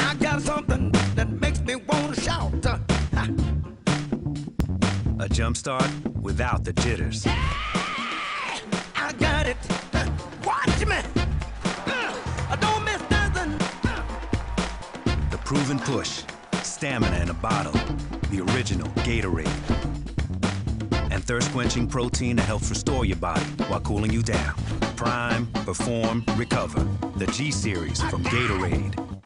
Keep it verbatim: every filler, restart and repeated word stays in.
I got something that makes me want to shout. Uh, ha. A jump start without the jitters. I got it. Uh, watch me. Uh, I don't miss nothing. Uh. The proven push, stamina in a bottle, the original Gatorade. And thirst-quenching protein that helps restore your body while cooling you down. Prime, perform, recover. The G Series from Gatorade.